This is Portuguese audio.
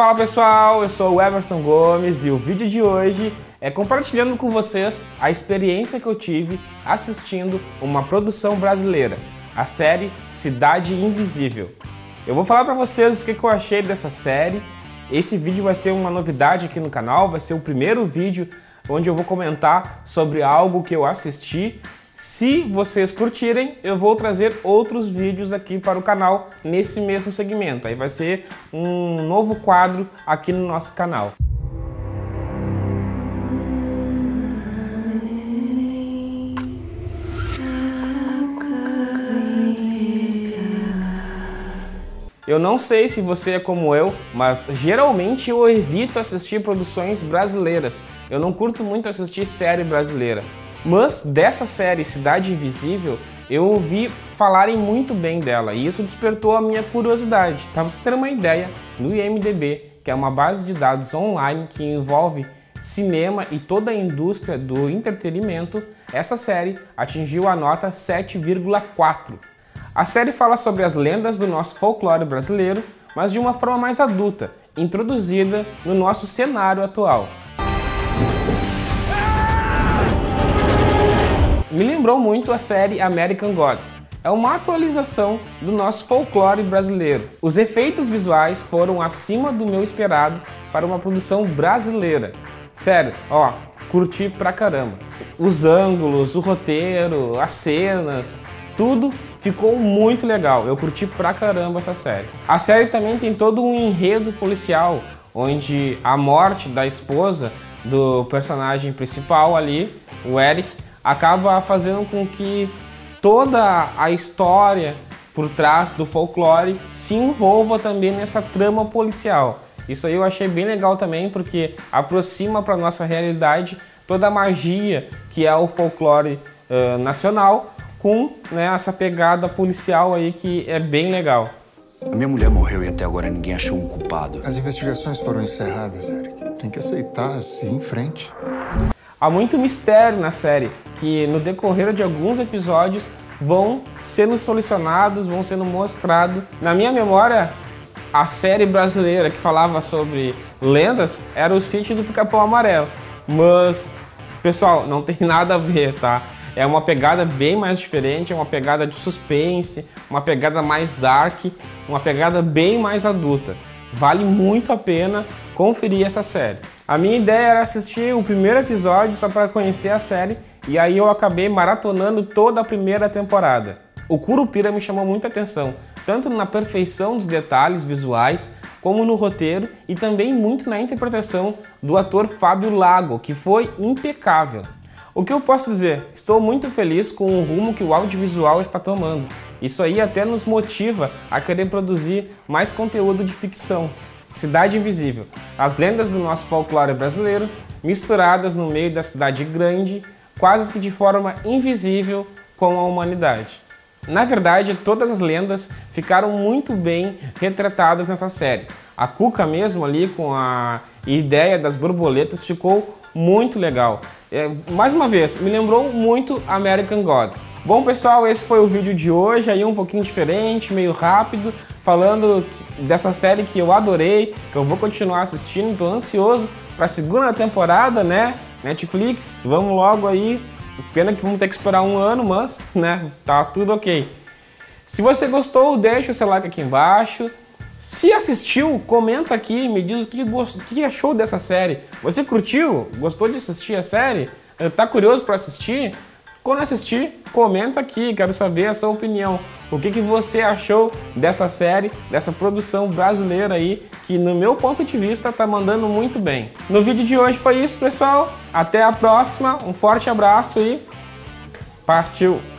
Fala pessoal, eu sou o Everson Gomes e o vídeo de hoje é compartilhando com vocês a experiência que eu tive assistindo uma produção brasileira, a série Cidade Invisível. Eu vou falar para vocês o que eu achei dessa série. Esse vídeo vai ser uma novidade aqui no canal, vai ser o primeiro vídeo onde eu vou comentar sobre algo que eu assisti. Se vocês curtirem, eu vou trazer outros vídeos aqui para o canal nesse mesmo segmento. Aí vai ser um novo quadro aqui no nosso canal. Eu não sei se você é como eu, mas geralmente eu evito assistir produções brasileiras. Eu não curto muito assistir série brasileira. Mas dessa série Cidade Invisível, eu ouvi falarem muito bem dela e isso despertou a minha curiosidade. Para vocês terem uma ideia, no IMDb, que é uma base de dados online que envolve cinema e toda a indústria do entretenimento, essa série atingiu a nota 7,4. A série fala sobre as lendas do nosso folclore brasileiro, mas de uma forma mais adulta, introduzida no nosso cenário atual. Me lembrou muito a série American Gods. É uma atualização do nosso folclore brasileiro. Os efeitos visuais foram acima do meu esperado para uma produção brasileira. Sério, ó, curti pra caramba. Os ângulos, o roteiro, as cenas, tudo ficou muito legal. Eu curti pra caramba essa série. A série também tem todo um enredo policial, onde a morte da esposa do personagem principal ali, o Eric, acaba fazendo com que toda a história por trás do folclore se envolva também nessa trama policial. Isso aí eu achei bem legal também, porque aproxima para nossa realidade toda a magia que é o folclore nacional, com essa pegada policial aí que é bem legal. A minha mulher morreu e até agora ninguém achou um culpado. As investigações foram encerradas, Eric. Tem que aceitar, seguir em frente. Há muito mistério na série, que no decorrer de alguns episódios vão sendo solucionados, vão sendo mostrados. Na minha memória, a série brasileira que falava sobre lendas era o Sítio do Pica-Pau Amarelo. Mas, pessoal, não tem nada a ver, tá? É uma pegada bem mais diferente, é uma pegada de suspense, uma pegada mais dark, uma pegada bem mais adulta. Vale muito a pena conferir essa série. A minha ideia era assistir o primeiro episódio só para conhecer a série e aí eu acabei maratonando toda a primeira temporada. O Curupira me chamou muita atenção, tanto na perfeição dos detalhes visuais, como no roteiro e também muito na interpretação do ator Fábio Lago, que foi impecável. O que eu posso dizer? Estou muito feliz com o rumo que o audiovisual está tomando. Isso aí até nos motiva a querer produzir mais conteúdo de ficção. Cidade Invisível, as lendas do nosso folclore brasileiro misturadas no meio da cidade grande, quase que de forma invisível com a humanidade. Na verdade, todas as lendas ficaram muito bem retratadas nessa série. A Cuca mesmo ali com a ideia das borboletas ficou muito legal. Mais uma vez, me lembrou muito American God. Bom pessoal, esse foi o vídeo de hoje, aí um pouquinho diferente, meio rápido, falando dessa série que eu adorei, que eu vou continuar assistindo, tô ansioso para a segunda temporada, né? Netflix, vamos logo aí, pena que vamos ter que esperar um ano, mas, tá tudo ok. Se você gostou, deixa o seu like aqui embaixo. Se assistiu, comenta aqui, me diz o que achou dessa série. Você curtiu? Gostou de assistir a série? Tá curioso para assistir? Quando assistir, comenta aqui, quero saber a sua opinião. O que você achou dessa série, dessa produção brasileira aí, que no meu ponto de vista tá mandando muito bem. No vídeo de hoje foi isso, pessoal. Até a próxima, um forte abraço e partiu!